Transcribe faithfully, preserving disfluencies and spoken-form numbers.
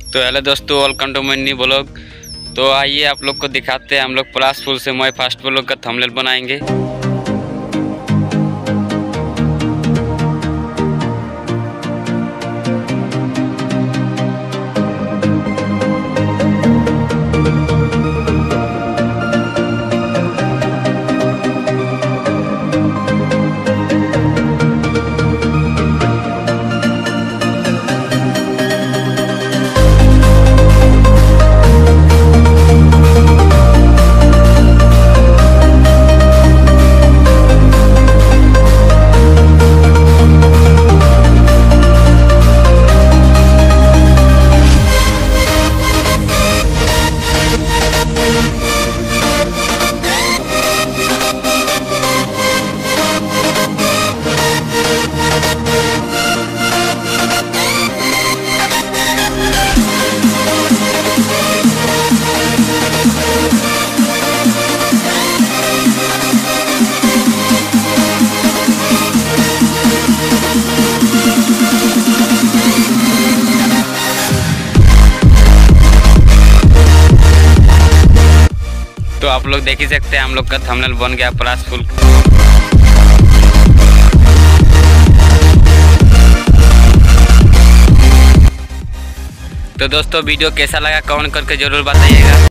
तो हेलो दोस्तों, welcome to money blog. तो आइए आप लोग को दिखाते हैं हम लोग पलाश फूल से मोए फास्ट ब्लॉग का थंबनेल बनाएंगे। तो आप लोग देख ही सकते हैं हम लोग का थंबनेल बन गया पलाश फूल। तो दोस्तों वीडियो कैसा लगा कमेंट करके जरूर बताइएगा।